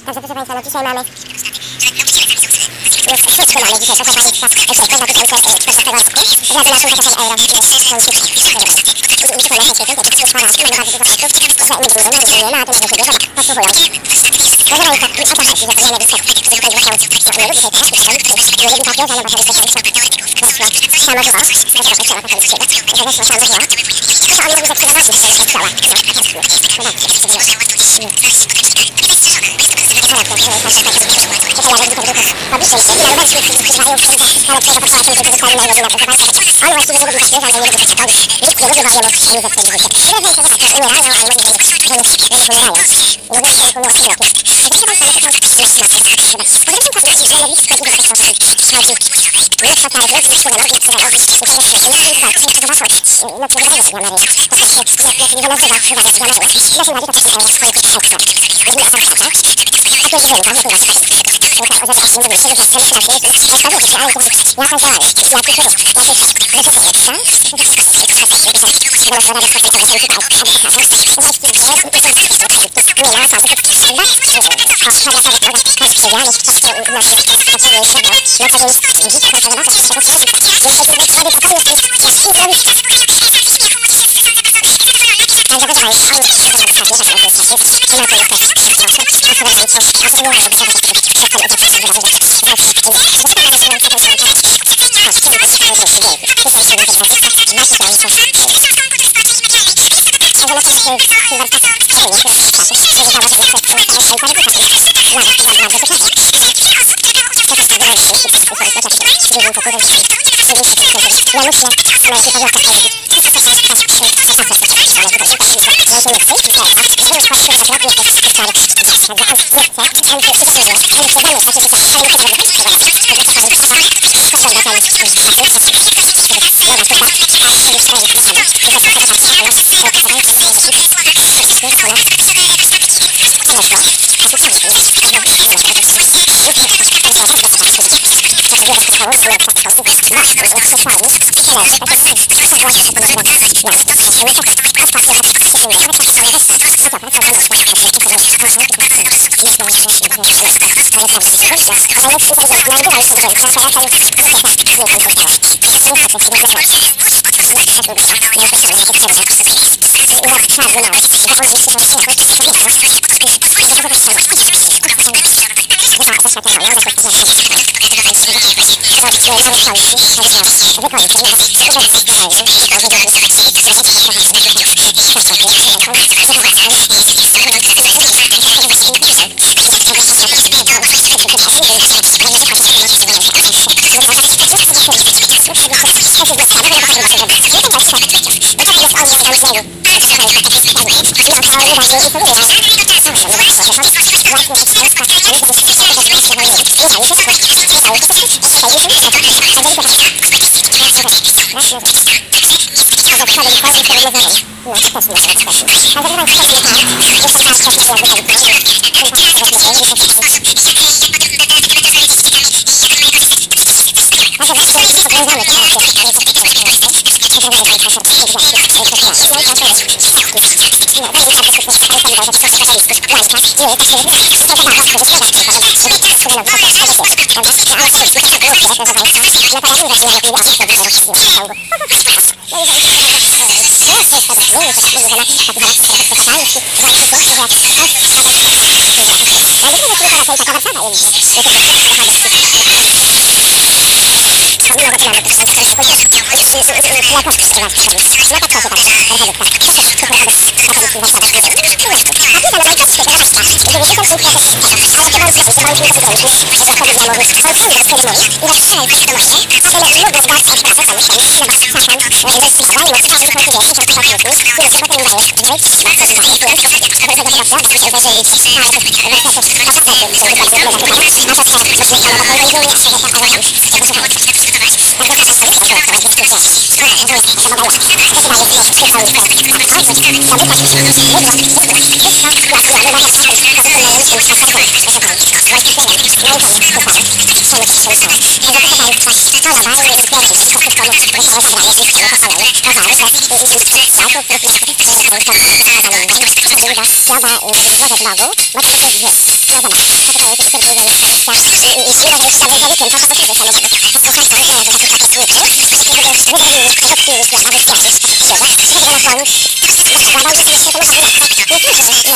Także proszę Państwa, no dzisiaj mamy... Już szóstkę mamy dzisiaj, proszę Państwa, święta 2014 roku. Wjazdy na 5 euro. I tutaj na świecie, już parę mamy bardzo dużo osób, że nie budujemy, a tym na siebie, że podsłuchują. Proszę Państwa, o to chodzi, że próbujemy wyskać, że tutaj zgłaszał, nie lubi tej teraz, nie lubi papieża, no bo to jest samo zło, proszę Kościoła katolickiego, że weszło samo zło. Proszę, oni robią zaktywować się do Kościoła. Pobliżej się, na lubelskich używają charakterze podstawa tym, którzy zostali na jego winę, proszę Państwa. On właściwie nie lubi papieża, ale nie lubi Kościoła. Nikt nie lubi, bo jemu nie zechce życie. I rozumiem, że zobaczcie, umierają, ale może że nie umierają. I rozumiem, że to nie jest lepiej. A proszę Państwa, no to są... Poza tym kosztuje, że na listę dużo tych chodzi. Mnóstwo starych ludzi, psychologii, i to jest świetnie. No to zobaczą, no przegrywamy sobie Maryja. Po prostu, jak nie nazywa, uważać, ja Maryja. Ile się nazywa 1000 euro, swoje ekstra. Robimy asartacza. A to jest wyrynka, no to właśnie. Coba, może być Bogu, bo to będzie, no zobacz. tym po prostu samochodu. Posłuchaj pan, że taki pakiet słyszył, wydrobili żółtki świat, nawet świat, świata, i tego na koniec zakładał, że jeszcze to można nie słyszy,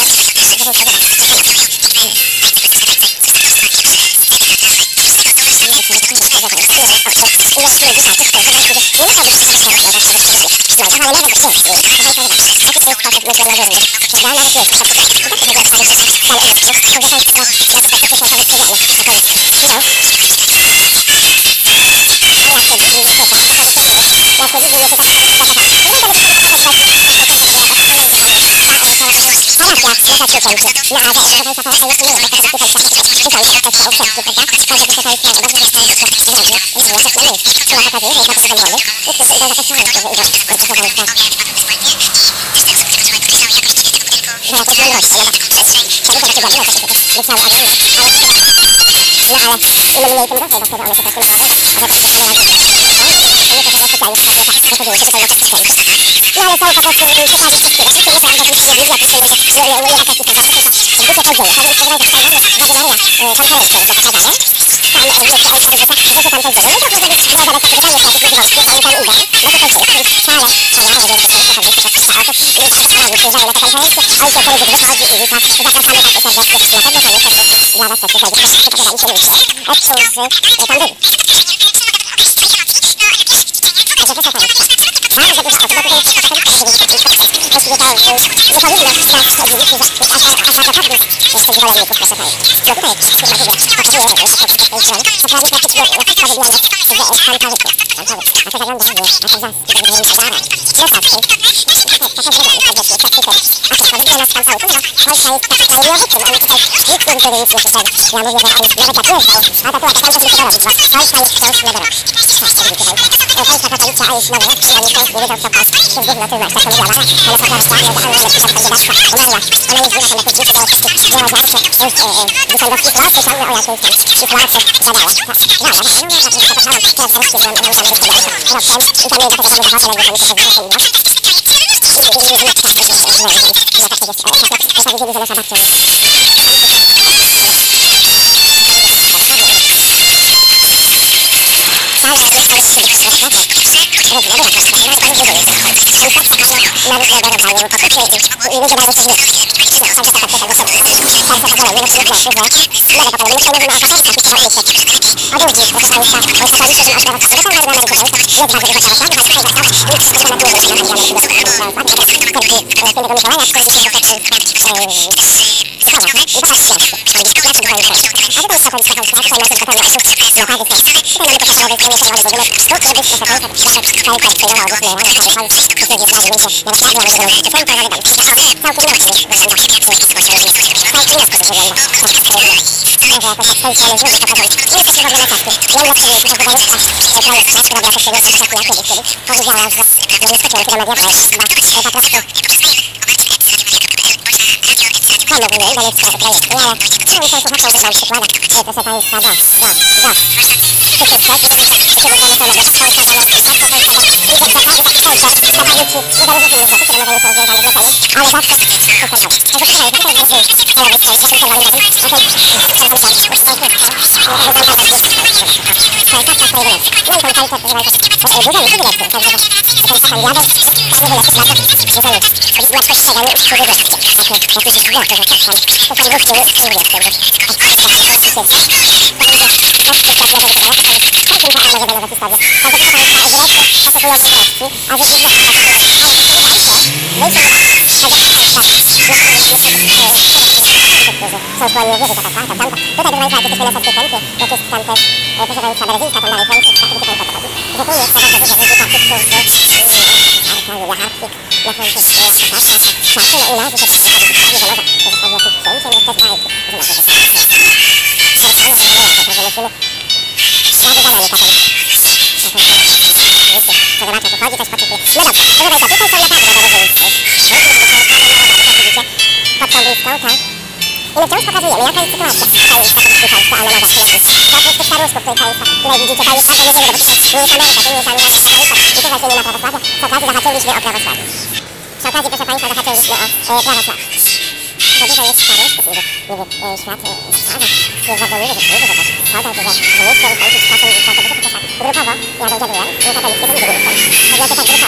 dużo jest starych, to niby świat stwarza, jest bardzo miły, że przyjdzie, że też hotel, że myślą, że z czasem autobusy to tak grupowo jadą dziadują i katolickie to nigdy nie są. Chodzi o to tak grupowo.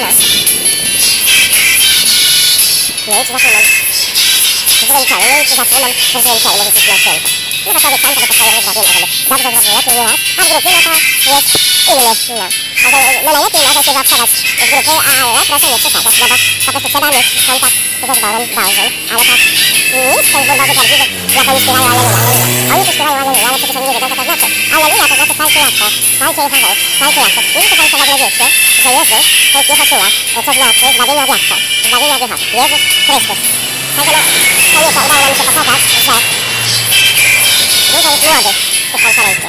No i czy za chwilę zręczony, no i czy za chwilę zręczony, może coś na święto. No to sobie sam sobie postawię rozmawiam, żeby dobrze zrozumieć, nie raz, a w grupie no to jest inny, no. No najlepiej może się zaobserwować z grupy, ale proszę nie przesadzać, no bo po prostu trzeba mieć kontakt ze zborem dążeń, ale tak nic ten zbór bardzo prawdziwy, jak oni śpiewają Alleluja, Alleluja. Oni tu śpiewają Alleluja, ale przecież oni nie wiedzą, co to znaczy. Alleluja to znaczy chwalcie Jachwę, chwalcie Jehowę, chwalcie Jachwę. Nie wiem, czy Państwo w ogóle wiecie, że Jezus to jest Jehoszua, co znaczy zbawienie od Jachwę, zbawienie od Jehowy. Jezus Chrystus. Także no, koniecznie udało nam się pokazać, że dużo jest młodych w tych konferencji.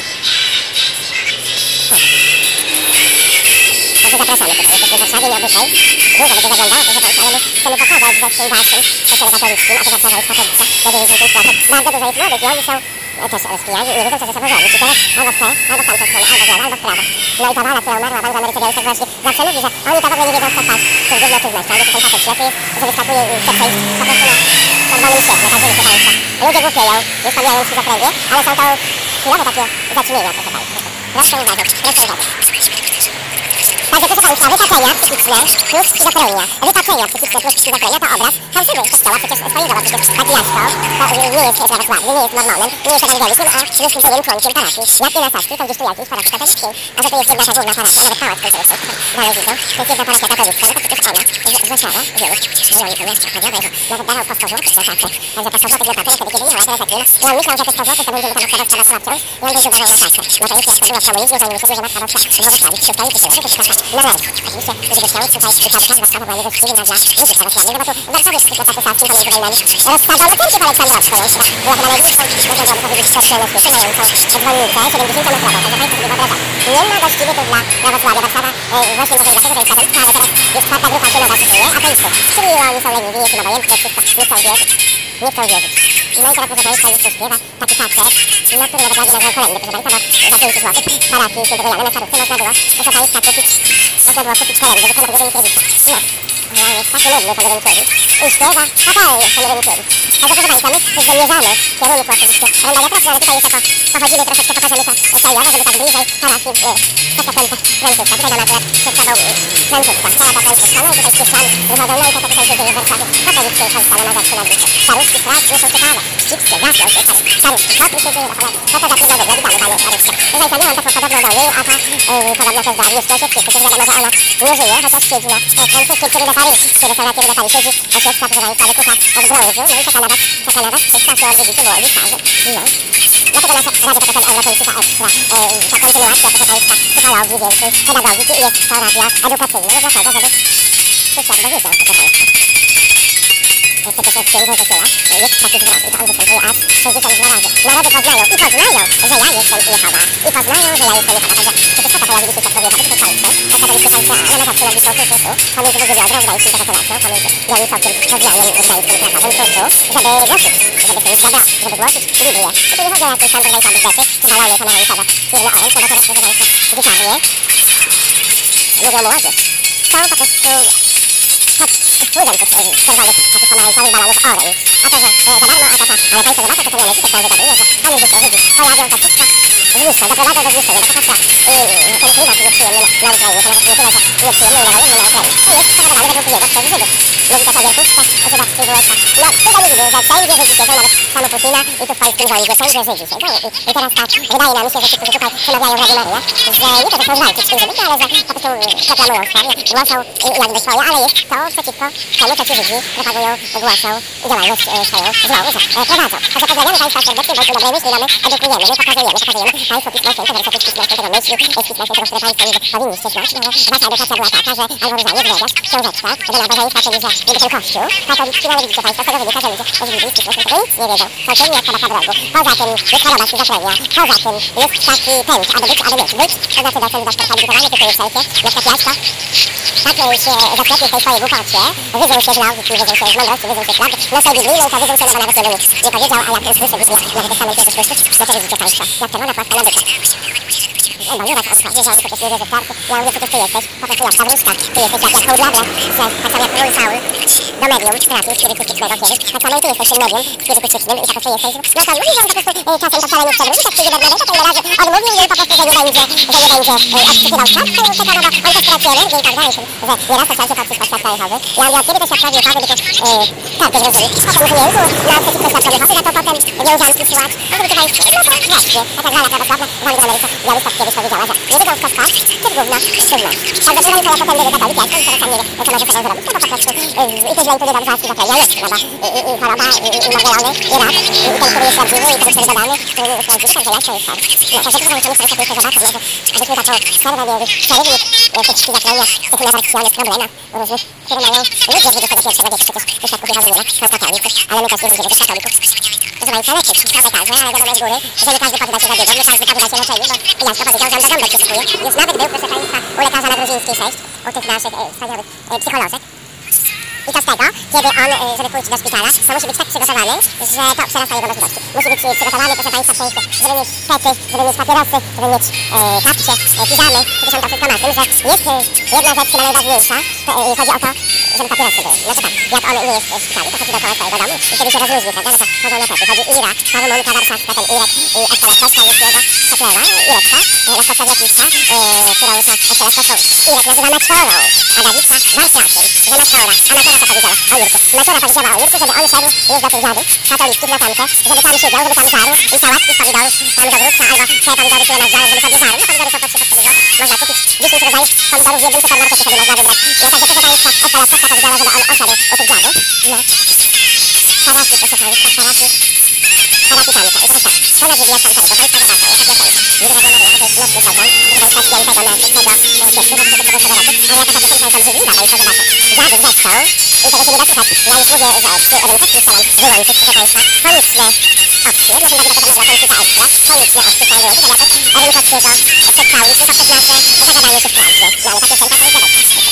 Także zapraszamy tutaj, jesteśmy w Warszawie, nie obyczaj. Dużo będzie zaglądało, proszę Państwa, ale my chcemy pokazać, że w tym waszym kościele katolickim, a to Warszawa jest katolicka, będzie w tym świecie, bardzo dużo jest młodych i oni są też rozpijani i nie wiedzą, co ze sobą zrobić. I teraz albo w tę, albo w tamtą stronę, albo w lewo, albo w prawo. No i ta wala, która umarła w Ameryce Białystok właśnie zawsze mówi, że oni to w ogóle nie wiedzą, co spać, czy w gówno, czy w meście, albo czy ten facet ślepy jest, że wyskakuje i chce przejść po prostu na czerwonym świetle, tak wiecie Państwo. Ludzie głupieją, już pomijając schizofrenię, ale są to chwilowe takie zaćmienia, proszę Państwa. Proszę uważać, proszę uważać. Także proszę Państwa, wypaczenia psychiczne plus schizofrenia. Wypaczenia psychiczne plus schizofrenia to obraz fałszywy kościoła, przecież swojego, bo przecież patriarchał to nie jest prawosławny, nie jest mormonem, nie jest ewangelikiem, a jest tym członkiem parafii. Jak nie na Saskiej, to gdzieś tu jakiejś parafii katolickiej. A że to jest jedna ta główna parafia, nawet pałac kulturystów, dalej widzą, to jest jedna parafia katolicka, no to przecież ona z Warszawa, wielu, że oni to miasto chodzi, obejrzą, nawet dawał po 100 złotych na kasę. Także po 100 złotych na kasę, wtedy kiedy jechała, teraz tak nie ma. I on myślał, że te 100 złotych to będzie mu tam odkładać sprawą sprawcą i on będzie uważał na kasę. No to już jak to było w komunizmie, to oni myśleli, że matka Boska błogosławić, czy dostaje, czy tyle, to jest kasa na razie. Oczywiście, gdyby chciał, tutaj każda sprawa była niewątpliwym dla ludzi prawosławnych, no bo tu w Warszawie wszystkie placaty Saskim pomiędzy wojnami rozsadzał cerkiew aleksandrowską, była chyba najbliższą, można byłoby powiedzieć, kościołem na świecie, mającą dzwonnicę 70-metrową, także Państwo sobie wyobrażają. Nie ma właściwie tu dla prawosławia. Warszawa właśnie może dlatego, że jest katolicka, ale teraz już czwarta grupa się nowa cytuje, ateistów. Czyli oni są leniwi, jest im obojętne, wszystko, nie chcą wierzyć. Nie chcą wierzyć. No i teraz proszę Państwa już śpiewa taki facet, no który nawet ładnie nazwał kolendy, proszę Państwa, bo za 5 złotych parafii świętego Jana na Starówce można było, proszę Państwa, kupić kolendy, wykonać tego Mickiewicza. No, on jest taki nudny, ten Rynkiewicz. I śpiewa fatalnie, ten Rynkiewicz. Także proszę Państwa, my zmierzamy w kierunku oczywiście Rendalia Profi, ale tutaj jeszcze pochodzimy troszeczkę, pokażemy to całowo, żeby tak bliżej parafii Święta Franciszka. Tutaj mamy akurat przed sobą Franciszka, cała ta Franciszka, no i tutaj ścieżkami wychodzą, no i to, co tutaj się dzieje w Warszawie, katolickie kościoły na zawsze na blisko. Staruszki, strasznie są ciekawe, ścipskie, gasną się staruszki, co tu się dzieje, co to za trudno w ogóle, witamy Panią staruszkę. Proszę Państwa, miałam taką podobną do niej, a ta podobna też do Agnieszki Osieckiej, przecież wiadomo, że ona nie żyje, chociaż siedzi na francuskim Cyrille Paris, przy restauracji Cyrille Paris, siedzi Osiecka, proszę Państwa, wykuta od brązu, no i czeka na Was, wszystko się odwiedzicie, młodzi, starzy, no. Dlatego nasza radio PKP Europolityka Ekstra, ta kontynuacja, proszę Państwa, psychologii większej, pedagogiki i jest to radio edukacyjne, no dlatego, żeby świat dowiedział, proszę Państwa. Przecież jest księgą Kościoła, jest taki zwrot i to on występuje aż 62 razy. Narody poznają, że ja jestem Jehowa, i poznają, że ja jestem Jehowa. Także przecież to pojawili się świadkowie Jehowy, to jest Państwo, to katolickie państwo, ale na zawsze na blisko pomiędzy Wójwowiodrą, Gdańskim, kapitulacją, pomiędzy Janicowskim, Poznaniem, Gdańskim, Krakowem, żeby głosić, żeby przyjść dobra, żeby głosić Biblię. I tu nie chodzi o jakieś tam drugą rzeczy, czy balony pomarańczowe, firmy Orange, no bo teraz, proszę Państwa, gitarnie, mówią młodzież, są po prostu pod wpływem tych czerwonych, takich pomarańczowych balonów Orange. A to, że za darmo, a to tak, ale Państwo zobaczą, to nie myślicie, kto wygaduje, że Panie Życie, Żydzi pojawią to wszystko zniszczą, doprowadzą do zniszczenia, to patrza, ten klimat nieprzyjemny na Ukrainie, to nawet nie tyle, że nieprzyjemny i niewojenny na Ukrainie, to jest spowodowany według niego przez Żydów. Mówi też o wierchuszce żydowskiej w USA. No, tutaj nie widzę, że wszędzie Żydzi siedzą, nawet panu Putina i tu w polskim rządzie, wszędzie Żydzi siedzą. I teraz tak, wydaje nam się, że ci, którzy tutaj przemawiają w Radiu Maryja, że nie to, że chcą walczyć z tym Żydami, ale że po prostu proklamują swoje, głoszą jakby swoje, ale jest to przeciwko temu, co ci Żydzi propagują, głoszą i działalność swoją złą, że prowadzą. Także pozdrawiamy Państwa serdecznie, bądźmy dobrej myśli, mamy, edukujemy, my pokazujemy Państwu Pismo Święte, wersety Pisma Świętego myśli, z Pisma Świętego, które Państwo powinniście znać, no, wasza edukacja była taka, że albo różanie, gwiazdasz, książeczka, że nabożeństwa, czyli że niby ten kościół katolicki, no ale widzicie Państwo, z tego wynika, że ludzie z Biblii, z Pisma Świętego nic nie wiedzą, są ciemni jak schodach na drogu. Poza tym jest choroba schizofrenia, poza tym jest taki pęd, aby być, to znaczy docen zaszkwalifikowany, tytuły wszelkie, na przykład Jaśko, tak się zaklepił w tej swojej głupocie, wyżył się z nauki, wyżył się z mądrości, wyżył się z prawdy, no tej biblijnej to wyżył się, no bo nawet nie powiedział, a jak ten słyszy Biblia, Nowy Testament Jezus Chrystus, no to widzicie Państwo, jak czerwona płaska na byka. Bonjour, jeżeli ktoś nie wierzy w karty, ja mówię, co ty jesteś, po prostu jak ta wróżka. Ty jesteś jak hołdlable, że tak samo jak król Saul do medium trafił spirytystycznego kiedyś, tak samo i ty jesteś tym medium spirytystycznym i tak ty jesteś. No to mówisz, że po prostu czasem to wcale nie przewróci, tak przyjdzie Bernadette, to ile razy odmówił jej po prostu, że nie będzie odczytywał czas, to już czeka, no bo on też pracuje energię i tak dalej, że nieraz to trzeba się patrzeć pod świat Jehowy. Ja mówię, od kiedy te świadkowie Jehowy by tu karty wróżyli, potem uchylięciu na przeciwko świadkom Jehowy, za to potem wiążanski słuchacz, no to tutaj, no to właśnie, taka grana prawosławna w Ameryce, Białystok kiedyś powiedziała, że nie wiedzą kto skąd, to główna trudność. Tak do przyjęcia jako ten katolik, jak to sam nie wie, co może sobie zrobić, no to po prostu i też nie powiedział, że zaraz zaklejał jest, prawda, i choroba, i nagrany, i rak, i ten, który jest prawdziwy, i ten, który dodany, który nie jest prawdziwy, także jak to jest tak. No, także to musimy sobie takie zobaczyć, może abyśmy taką przerwę mieli, przerywnik tych zaklejenia, tych nawarstwionych problemach różnych, które mają ludzie z XXI wieku, przecież tych świadków Jehowy nie ma, są katolicy, ale my też nie widzimy tych katolików. Proszę Państwa, leczyć, prawda każdy, ale wiadomo z góry, że nie każdy podda się zabiegom, nie każdy podda się leczeniu, bo Jaśka powiedział, że on do ząbek przysługuje. Już nawet był, proszę Państwa, u lekarza na Gruzińskiej 6, u tych naszych wspaniałych psycholożek. I to z tego, kiedy on, żeby pójść do szpitala, to musi być tak przygotowany, że to przerasta jego możliwości. Musi być przygotowany, proszę Państwa, w sensie, żeby mieć pety, żeby mieć papierosy, żeby mieć kapcie, piżamy, przecież on to wszystko ma. Z tym, że jest jedna rzecz chyba najważniejsza, to chodzi o to, żeby papierosy były. Znaczy tak, jak on nie jest w szpitalu, to chodzi dookoła swojego domu i wtedy się rozluźni, prawda, no to chodzą na pety. Chodzi Ira, Monika Warszawska, ten Irek, i Esta Laskowska, jest jego Szeklewa, Ireczka, Laskowska Wietnicka, którą już Esta Laskowską Irek nazywa Maczorą, a Dawidka Warszawkiem, że Maczora, a Maczora to powiedziała o Jurku. Maczora powiedziała o Jurku, żeby on szedł już do tych dziadów katolickich na tamkę, żeby tam siedział, żeby tam żarł i sałatki z pomidorów tam do wrótka, albo te pomidory, które masz żarł, żeby sobie żarł. No pomidory są po 3 zł. Można kupić 10 rodzajów pomidorów w jednym supermarkecie, sobie można wybrać. No także proszę Państwa, Esta Laskowska powiedziała, żeby on oszedł u tych dziadów. No. Paraki, proszę Państwa, paraki. Paraki tamka. I teraz tak, to nas wybija tam tego, bo Państwo zobaczą, ja tak lecę. Widzę, że Maryja, to jest nocny program, proszę Państwa, świętego na 3 kwietnia 2001 roku, ale jaka ta piosenka jest obrzydliwa, Państwo zobaczą. Dziady zresztą, i tego się nie da słuchać. Ja już mówię, że przy Rynkowi chciałam wyłączyć, proszę Państwa, komiczne opcje, no chyba taka nazywa komiczna ekstra, komiczne opcje chciałam wyłączyć, ale jakoś Rynkowskiego przedstawić, no poprzez nasze zagadanie się w prawdzie. No ale ta piosenka to jest dobra.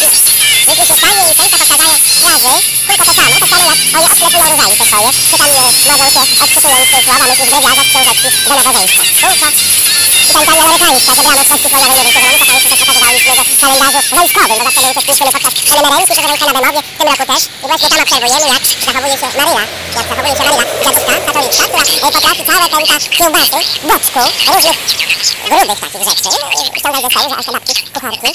Jeśli się stanie i Państwo powtarzają frazy, tylko to samo jak oni odklepują różami te swoje, czy tam mogą się odczytując te słowa, myśli drewiarza z książeczki do nabożeństwa. Tylko i kampania amerykańska, że brano w kwestii kolorowej, nie wiem, czego oni to Państwo też pokazywali w kalendarzu wojskowym, bo zawsze my uczestniczymy podczas emeryki, proszę Państwa, na Bemowie, w tym roku też. I właśnie tam obserwujemy, jak zachowuje się Maryja, dziadówka katoliczka, która potrafi całe pęta kiełbasy, boczku, różnych grubych takich rzeczy, ściągać ze stołu, że aż te babki kucharki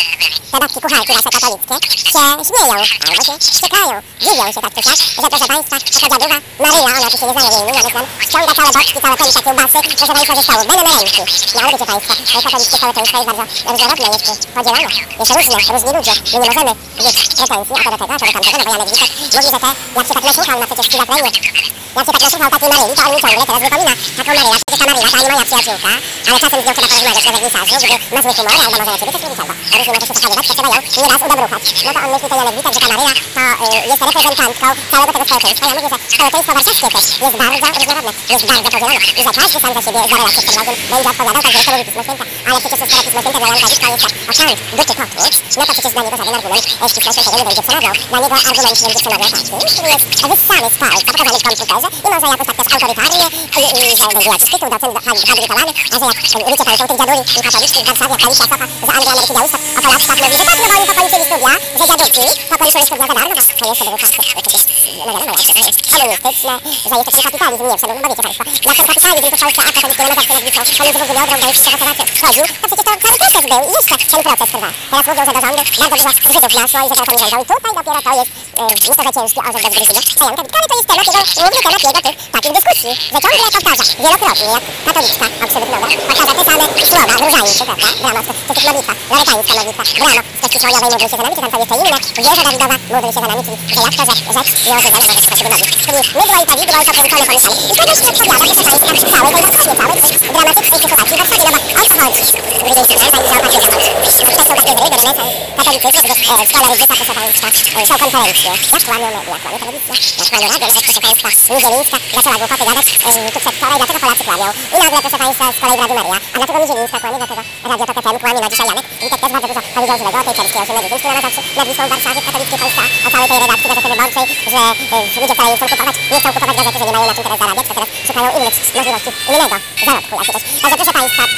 nasze katolickie się śmieją, albo się wściekają, dziwią się tak czy siak, że proszę Państwa, taka dziaduwa Maryja, ona oczywiście nie znają jej imienia, więc nam ściąga całe boczki, całe pęta kiełbasy, proszę Państwa, ze stołu, benemerenki. No ale wiecie Państwo, katolickie społeczeństwo jest bardzo różnorodne, jest podzielone, jest różni ludzie, my nie możemy mieć pretensji, a to do tego, a to do tamtego, no bo Janek Witek mówi, że te, jak się tak nasłuchał na przecież schizofrenię, jak się tak nasłuchał takiej Maryi, to on mi ciągle teraz wypomina taką Maryję, przecież ta Maryja to ani moja przyjaciółka, ale czasem z nią trzeba porozmawiać o wernisażu, gdy ma zły humor, albo może na ciebie też mówi albo różnie może się zachowywać, to trzeba ją nieraz udobruchać. No to on myśli, ten Janek Witek, że ta Maryja to jest reprezentantką całego tego społeczeństwa. Ja mówię, że społeczeństwo warszawskie też jest bardzo różnorodne, jest bardzo podzielone i że każdy sam za siebie za relację z Bogiem będzie odpowiadał, także to mówi Pismo Święte, ale przecież skoro Pismo Święte dla Janka Witka jest o kant byty kotów, no to przecież dla niego żaden argument z Pisma Świętego nie będzie przemawiał. Dla niego argument będzie przemawiał taki, który jest wyssany z palca, pokazany w komputerze i może jakoś tak też autorytarnie i że będzie jakiś tytuł, docent habilitowany, a że jak wiecie Państwo, tych dziaduli katolickich w Warszawie, jak Alicja Socha z Anglii, Ameryki, Białystok, o Polaczkach mówi, że tak, no bo oni to kończyli studia, że dziadówki to kończyły studia za darmo, to jeszcze były czasy przecież, no wiadomo, komunistyczne, że jeszcze ten kapitalizm nie wszedł, no bo wiecie Państwo, jak ten kapitalizm tu w Polsce, a katolickie nie ma zawsze nazwiską, pomiędzy Bóg wymiodrą, do jeśli chodził, to przecież to cały proces był i jeszcze ten proces trwa. Teraz mówią, że do rządu bardzo dużo Żydów naszło i że to oni rządzą i tutaj dopiero to jest, nie to, że ciężki orzech bez gryzienia, a Janka Witka, ale to jest temat jego, główny temat jego tych takich dyskusji, że ciągle powtarza, wielokrotnie, jak katoliczka absolutnowa, powtarza te same słowa, różańcy, prawda, bramo, czy tych modlitwach, lorytańska modlitwa, bramo, z kwestii słoniowej módl się za nami, czy tam są jeszcze inne, wieża Dawidowa, módl się za nami, czyli że jak to rzecz i o Żydę, no to się modlić. Czyli mydło i powidło i to połączone pomieszane. I to też odpowiada, proszę Państwa, całej tej właśnie całej dramatycznej sytuacji w Warszawie, no bo o co chodzi? Gruziński Franca i Żołma Piękna. To są takie gry, gry katolicyzm, gdzie w szkole Rydzyka, proszę Państwa, są konferencje. Jak kłamią media, kłamie telewizja, jak kłamie radio, nawet proszę Państwa, Niezielińska zaczęła głupoty gadać tu przedwczoraj, dlaczego Polacy kłamią. I nagle, proszę Państwa, z kolei w Radiu Maria. A dlaczego Niezielińska kłamie, dlaczego Radio Tok FM kłamie, no dzisiaj Janek Witek też bardzo dużo powiedział złego o tej czerskiej 8 medycyny, która ma zawsze nad Wisłą w Warszawie, w katolickiej Polsce, o całej tej redakcji Gazety Wyborczej, że ludzie wcale nie chcą kupować gazety, że nie mają na czym teraz zarabiać, to teraz szukają innych możliwości, innego zarobku jakiegoś. Także proszę Państwa,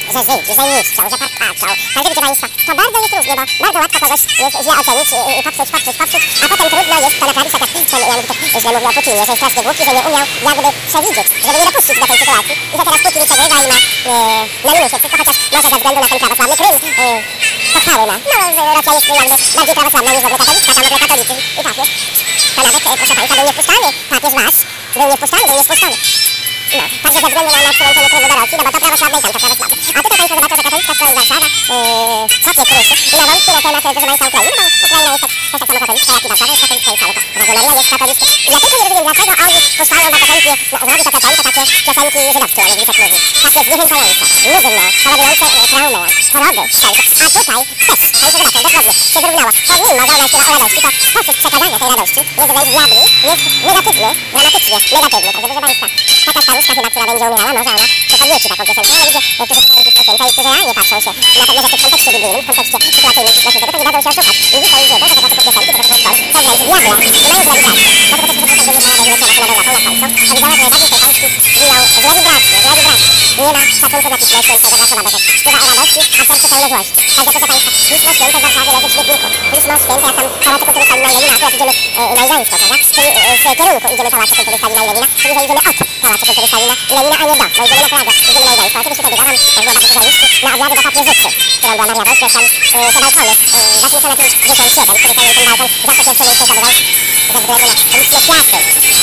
że żyć, że niszczą, że partaczą. Także wiecie Państwo, to bardzo jest różnie, bo bardzo łatwo kogoś jest źle ocenić i popsuć, a potem trudno jest to naprawić, tak jak źle mówił o Putinie, że jest strasznie głupi, że nie umiał jakby przewidzieć, żeby nie dopuścić do tej sytuacji i że teraz Putin przegrywa i ma na minusie wszystko, chociaż może ze względu na ten prawosławny Krym pochwały ma. No, Rosja jest jakby bardziej prawosławna niż w ogóle katolicka, tam w ogóle katolicyzm i papież. To nawet, proszę Państwa, był niewpuszczalny, papież wasz był niewpuszczalny. No, także ze względu na przyłączenie Krymu do Rosji, no bo to prawosławne i tam to prawosławne. A tutaj Państwo zobaczą, że katolicka z kolei Warszawa czapie kruszy i na wątki na temat, proszę Państwa, Ukrainy, no bo Ukraina jest też tak samo katolicka, jak i Warszawa jest katolicka i całe to Radio Maryja jest katolicka. I ja tylko nie rozumiem, dlaczego oni puszczają za piosenki, no zrobi to Kaczonka, takie piosenki żydowskie, jak Wicek mówi. Takie zniechęcające, nudne, powodujące traumę, choroby, wszelkie. A tutaj też, Państwo zobaczą, dokładnie, się wyrównało. Pomimo, że ona śpiewa o radości, to sposób przekazania tej radości jest wręcz diabli, jest negatywny, dramatycznie negatywny. Także proszę Państwa, taka staruszka chyba, która będzie umierała, może ona przepowiedzi taką piosenkę, ale ludzie, którzy słuchają Pisma Święte i którzy realnie patrzą się na pewne rzeczy w kontekście biblijnym, w kontekście sytuacyjnym Pisma Świętego, to nie dadzą się oszukać. I dzisiaj już wiedzą, że tego typu piosenki, tego typu utwory są wręcz diabła, nie mają złej wibracji. Dlatego też muszę powiedzieć, że będzie leciała nad Europą, nad Polską, a widziała, że najbardziej tej Polski winą złe wibracje. Nie ma szacunku dla Pisma Świętego, dla słowa Bożego. Śpiewa o radości, a serce pełne złości. Także proszę Państwa, Pismo Święte w Warszawie leży w śmietniku. Pismo Święte, jak tam Pałacu Kultury Stalina i Lenina, akurat idziemy na Izańsko, prawda? Czyli w kierunku idziemy Pałacu Kultury Stalina i Lenina, czyli że idziemy od Pałacu Kultury Stalina i Lenina, a nie do, bo idziemy na Pragę, idziemy na Izańsko. Oczywiście wtedy tam było bardzo dużo liści na obiady do papieżycy, którą była Maria Wojciech, tam te balkony, właśnie na 57, który ten balkon zawsze pierwsze miejsce zdobywał ze względu na liczne kwiaty.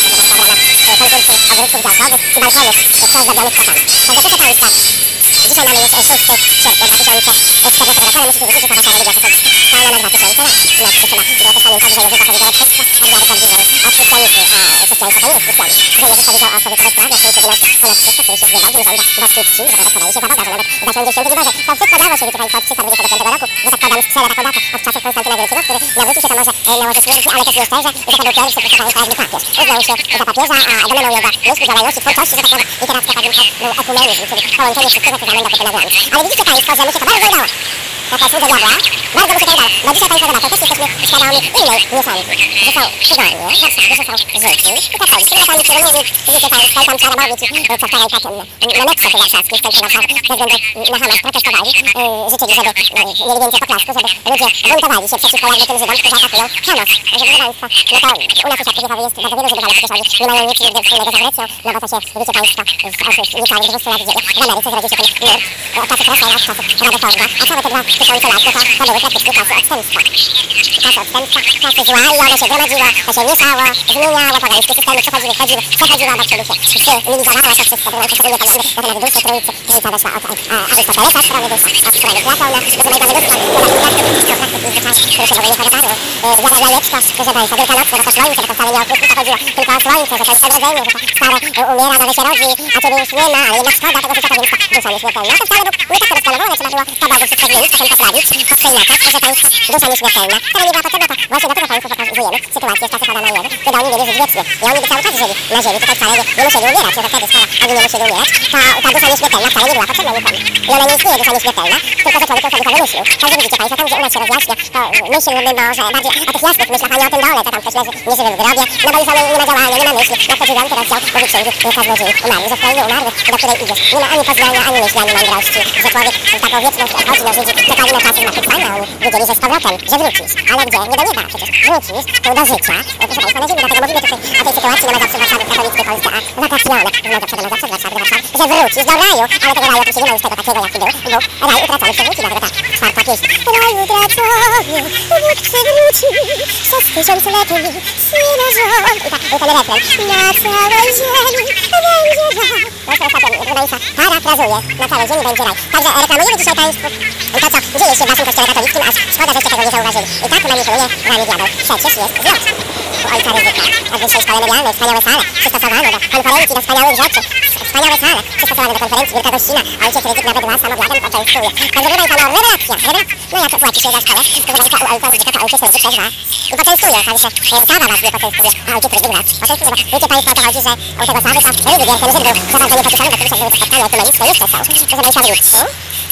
Konkursu ogródków działkowych i balkonów przeozdobionych kwiatami. Także proszę Państwa, dzisiaj mamy już 6 sierpnia 2014 roku, ale musicie wiedzieć, że ta Warszawa lubiła sobie stała na 2000 lat. No, trzeba było też pamiętać, że Jezus zapowiedział odkrywstwo, a wiary prawdziwej od chrystianizmu, a chrześcijaństwo to nie jest chrystianizm. Że Jezus powiedział o sobie sprawie, który się wynosił ponad wszystko, który się zbywał, że rządza boskiej czci, że podali się za Boga, że nawet zasiądzie w świątyni Bożej. To wszystko działo się, wiecie Państwo, od 325 roku, że tak podam strzela taką datę od czasów Konstantyna Wielkiego, który nawrócił się to może nałożyć śmierci, ale też nie szczerze, że to był pierwszy, proszę Państwa, jakby papież. Uznał się za papieża, a domeną jego myśli, działalności, twórczości, że tak powiem, literacka był ekumenizm, czyli połączenie wszystkiego, co zamęga kupy na granic. Ale widzicie Państwo, że mu się to bardzo udało. Taka sługa diabła, bardzo mu się to udało. Bo dzisiaj Państwo zobaczą, też jesteśmy świadomi innej niuanzy, że są tygodnie, w Warszawie, że są Żydzi i katolicy. I katolicy mówili, widzicie Państwo, i tam trzeba mówić, co wczoraj na metrze warszawskim, w centrum Warszawy, ze względu na Hamas protestowali, życzyli, żeby mieli więcej poklasku, żeby ludzie buntowali się przeciwko jakby tym Żydom, którzy atakują Hamas. Także proszę Państwa, no to u nas już aktywizowy jest bardzo wielu Żydów, ale przecież oni nie mają nic nigdy wspólnego z agresją, no bo to się, widzicie Państwo, z niecałych 200 lat dzieje. W Ameryce zrodził się ten nurt od czasów Rosjana, od czasów Radoforda, a całe te 2000 lat to były praktycznie czasy odstępstwa. Czasy odstępstwa, czasy zła i ono się gromadziło, to się mieszało, zmieniało, pogańskie systemy przechodziły obok siebie, cywilizowało to wszystko, było to sobie tam na temat duszy, trójcy weszła od Arystotelesa, strony dusza, od strony Platona, do mojego wydówka, który się w ogóle nie pozotarł. Jajeczko, proszę Państwa, Wielka Noc, to słońce, to wcale nie o krótko chodziło, tylko o słońce, że to jest odrodzenie, że to stare umiera, nowe się rodzi, a ciebie już nie ma, ale jednak szkoda tego życia, więc ta dusza nieśmiertelna. To wcale nie tak to rozplanowane, trzeba było to bardzo wszystko zmienić, potem poprawić, posprzeinaczać, proszę Państwa, dusza nieśmiertelna, która nie była potrzebna, to właśnie dlatego Państwu pokazujemy sytuację z czasów Adama i Ewy, kiedy oni mieli żyć wiecznie i oni by cały czas żyli na ziemi, tutaj wcale nie musieli umierać, że wtedy, skoro oni nie musieli umierać, ta dusza nieśmiertelna wcale nie była potrzebna nikomu. I ona nie istnieje, dusza nieśmiertelna, tylko że człowiek ją sobie wymyślił. Także widzicie Państwo, tam gdzie u nas się rozjaśnia, to myślmy może bardziej o tych jasnych myślach, a nie o tym dole, co tam ktoś leży nieżywy w grobie, no bo już on nie ma działania, nie ma myśli, jak to 9 rozdział mówi księgi Kaznodziei umarłych, że w krainie umarłych, do której idziesz, nie ma ani poznania, ani myśli, ani mądrości, że człowiek w taką wieczność odchodzi, no Żydzi czekali na czasy zmartwychwstania, oni wiedzieli, że z powrotem, że wrócisz, ale gdzie? Nie do nieba przecież, wrócisz tu do życia, proszę Państwa, na ziemi, dlatego mówimy tutaj o tej sytuacji, no zawsze w Warszawie, w katolickiej Polsce, a wakacjone, no zawsze z Warszawy, że wrócisz do raju, ale tego raju oczywiście nie ma już tego takiego, jaki był, bo raj utracony przywróci, dlatego ta czwarta pieśń. Raj utracony, Bóg przywróci, przez tysiącletni syna rząd. I ten refren, na całej ziemi będzie raj. No to ostatnio, proszę Państwa, parafrazuję, na całej ziemi będzie raj. Także reklamujemy dzisiaj Państwu to, co dzieje się w Waszym kościele katolickim, aż szkoda, żeście tego nie zauważyli. I tak manipuluje Wami diabeł. Przecież jest zlot. U ojca Ryzyka, a w wyższej szkole medialnej wspaniałe sale przystosowane do konferencji, do wspaniałych rzeczy. Wspaniałe sale przystosowane do konferencji, wielka gościna. Ojciec Ryzyk nawet Was samoobladem poczęstuje. Także proszę Państwa, no rewelacja. No jak płaci się za szkołę, to Państwa u ojca Ryzyka, to ojciec Ryzyk przez Was poczęstuje. Także Sawa Was nie poczęstuje, a ojciec Ryzyk Was poczęstuje. Wiecie Państwo, o to chodzi, że u tego Sawy to Ryzyk, ten Żyd był za bardzo niepoczyszczony, bo kiedyś jak były spotkania ekumeniczne, już to są. Proszę Państwa, wróćcie.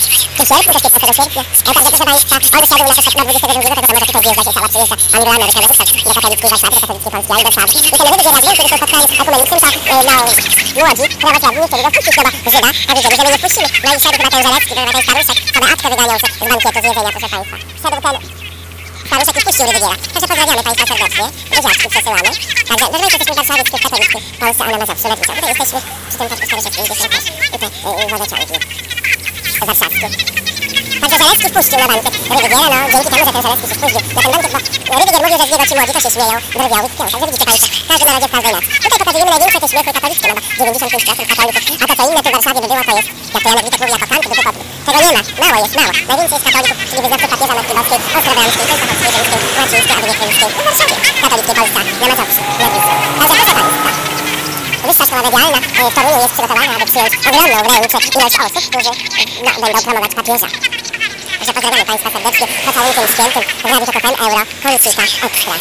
W sierpniu, też 15 sierpnia. Także proszę Państwa, on zasiadł na 22 tego, co może tutaj wjeżdżać, cała przyjeżdża angloamerykana do katolickiej Warszawy, do katolickiej Polski, ale Warszawy. I ten nowy wybieg raz większy, to spotkanie ekumenicznym, to na Łodzi prawosławni nie chcieli go wpuścić, no bo Żyda, a wiedzieli, że my nie wpuścimy. No i szedł chyba ten Żelecki, chyba ten staruszek, chyba apkę wyganiał się z bankietu, z jedzenia, proszę Państwa. Szedł ten staruszek i wpuścił Rydygiera. Także pozdrawiamy Państwa serdecznie, buziaczki przesyłamy. Także, no jesteśmy w Warszawie, w katolickiej Polsce, a na Mazowszu, Letwica. Tutaj jesteśmy przy tym taczku staruszewskim, gdzie są też wodociągi warszawskie. Także Żelecki wpuścił na bankiet Rydygiera, no dzięki temu, że ten Żelecki się wpuścił na ten bankiet, bo Rydygier mówił, że z niego ci młodzi to się śmieją, drwiowi w Także widzicie Państwo, każdy narodzie w każdej nacji. Tutaj pokazujemy największe te śmiechy katolickie, no bo 95% katolików, a to co inne tu w Warszawie by było, to jest, jak to Janek Witek mówi, jako kanty by wypadły. Tego nie ma, mało jest, mało. Najwięcej jest katolików, czyli wyznawców papieża Moskwy, Ostrobramskiej, Częstochowskiej, Rzymskiej, Łacińskiej, Adywieckiej, w Warszawie, katolickiej Polsce, na Mazowszu, Lewicy. Także proszę Państwa, Wyższa Szkoła Medialna w Toruniu jest przygotowana, aby przyjąć ogromną wręcz ilość osób, którzy będą promować papieża. Także pozdrawiamy Państwa serdecznie po całym tym świętym w Radiu TOK FM Euro Polityka Ekstra.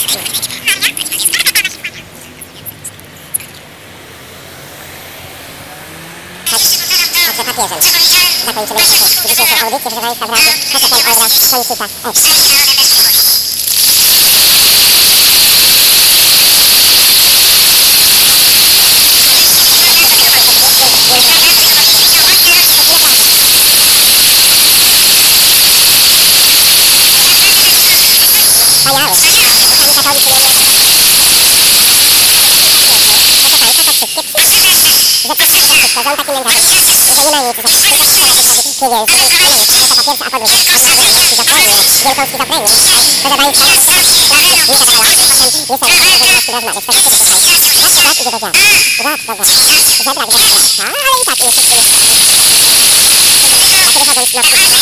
Także papieżem zakończymy dzisiejszą audycję, proszę Państwa, w Radiu TOK FM Euro Polityka Ekstra. Wspaniały. Pani katolicy nie wiem. Proszę Państwa, to wszystkie przyjdzie. Że wszystko, że on taki mędratek. Że nie ma nic, że wszystko pieniędzy, to po pierwsze, a po drugie, wielką schizofrenię. Proszę Państwa, nie zadawała, potem nie rozmawiać, to wszystko to jest. Tak idzie do działa. Zebrać, ale i tak nie wszystko jest. Dlatego wychodząc na wtedy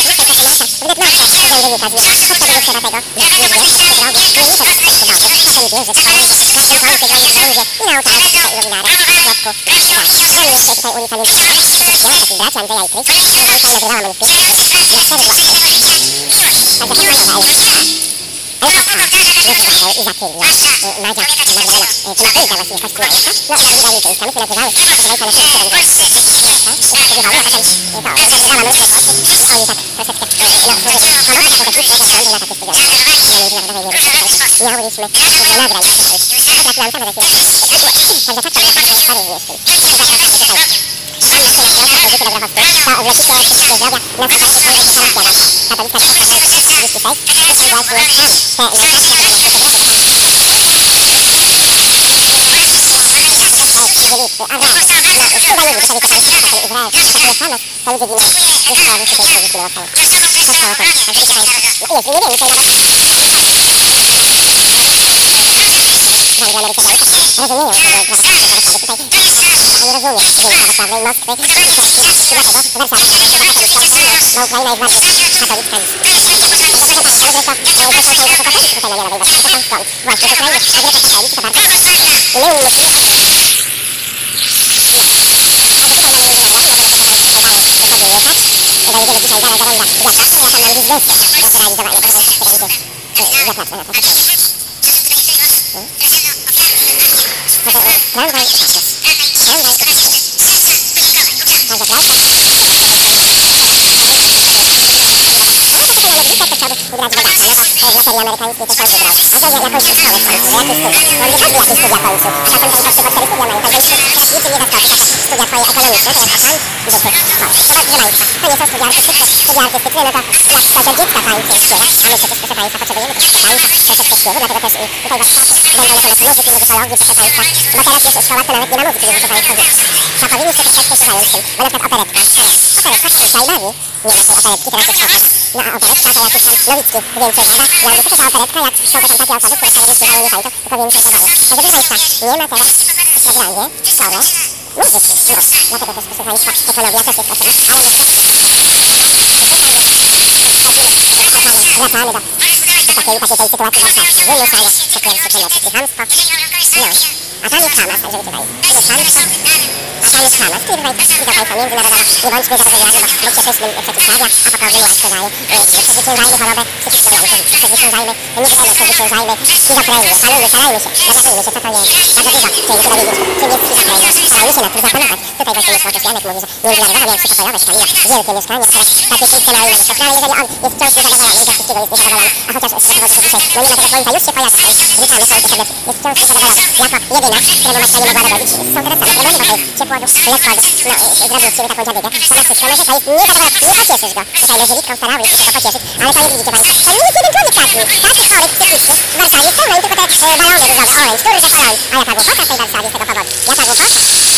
wynika z niej. Chodź sobie jeszcze do tego, nie wiesz, drogi, nie liczę tak sobie cudownie. Potem bierze, trwają, na tym końcu dzwoni będzie i na ołtarzu tutaj iluminarę, w środku, tak. Mamy jeszcze tutaj ulica Międzynarodowa, takich braci Andrzeja i Kryś. Tutaj nagrywała manuskripty, jak 4 głosy. Także Hernandowa Elżbieta, Izakyllia, Madzia, Magdalena, Tymotejka właściwie Kościułańska, no i Lidia Wilczyńska, myśmy nazywały, proszę Państwa, na 7 głosy. Studiowali, a potem nagrywała manuskripty, oni tak troszeczkę, no powiedzieć, pomocne jako techniczne, ze względu na takie studia na międzynarodowej wieży. Miałyśmy nagrać, potrafiłam same za chwilę. Także tak, to Paryżu jest tym. To wlecicie wszystkiego zdrowia na spotkaniu z Ojcem Sebastianem. Katolicka Czechostka 36, to są właśnie tam, te najstarsze Izrael, takie Hamas, to ludzie giną, wystawy się tej kryzys giną około. To jest także wiecie Państwo, jest, nie wiem, tutaj nawet w Anglii Ameryce dały, rozumieją, że prawosławy tutaj, oni rozumie, że prawosławnej Moskwy, i dlatego Warszawa, bo Ukraina jest bardziej katolicka niż. Ale zresztą są katolicy tutaj na Mianowej Warszawie, to są skąd? Właśnie z Ukrainy, a Grecy katolicy to bardzo. I my musimy dojedziemy dzisiaj zaraz do Ronda Wiatra, ja tam mam dyswersję do zrealizowania, proszę Państwa, które będzie zaplaczone na to. Tramwaj i papier. Tramwaj i papier. Także proszę. No to tutaj na Medwice to chciałby wygrać bogacza, no to w loterii amerykańskiej to sam wygrał. A to jakąś szkołę kończył, jakieś studia. No nie każdy jakieś studia kończył, a czasem to i po 4 studia mają, także teraz niczym nie zaskoczy, takie studia twoje ekonomiczne, to jak pan i do tych kończy. Proszę Państwa, to nie są studia artystyczne, no to jak chcesz od dziecka tańczyć, śpiewać, a my przecież, proszę Państwa, potrzebujemy troszeczkę tańca, troszeczkę śpiewu, dlatego też tutaj warsztaty będą na temat muzyki, muzykologii, proszę Państwa, bo teraz jest szkoła, to nawet nie ma muzyki, proszę Państwa, że powinniście troszeczkę się zająć tym, bo na przykład operetka, w Szajbawi nie ma tej operetki, teraz jest opera. No a operetka to jakiś tam Nowicki więcej gada, ja mówię, to ta operetka, jak są to tam takie osoby, które sobie śpiewają nie tańczą, tylko więcej gadają. Także proszę Państwa, nie ma teraz w programie szkoły muzyki, no, dlatego też proszę Państwa, ekologia też jest potrzebna, ale jeszcze wracamy do takiej sytuacji warszawskiej, wymuszania po pierwsze przemocy i chamstwo, no, a tam jest Hamas, także wiecie, tutaj jest chamstwo, a Mieszkanie z Hamas, czyli tutaj państwo międzynarodowe, nie bądźmy zarozumiali, bo Bóg się pysznym przeciwstawia, a pokornym łask daje. Przezwyciężajmy chorobę psychiczną, przezwyciężajmy niewygodność, przezwyciężajmy schizofrenię, starajmy się, dowiadujmy się, co to jest. Bardzo dużo chcieliby się dowiedzieć, czym jest schizofrenia, starajmy się nad tym zapanować. Tutaj właśnie jest Ojciec Janek mówi, że międzynarodowo miałem przypokojowe, szkalina, wielkie mieszkanie, które takie wszystkie mają na ale jeżeli on jest wciąż niezadowolony, ze wszystkiego jest niezadowolony, a chociaż z tego powodu, że dzisiaj, no mimo tego słońca już się pojawia, witamy słońce serdecznie, jest wciąż niezadowolony, jako jedyna, którego matka nie mogła dogodzić, są teraz same problemy, bo to jest ciepłodu, lekkodu, no zrobił z siebie taką dziadygę, sama wszystko, no że to jest niezadowolona, nie pocieszysz go, tutaj leży litką, starałeś się go pocieszyć, ale to nie widzicie państwo, to nie jest jeden człowiek takich chorych psychicznych w Warszawie jest pełno i tylko te balony różowe, orange, który że orange, a jaka głupota w tej Warszawie z tego powodu, jaka głupota.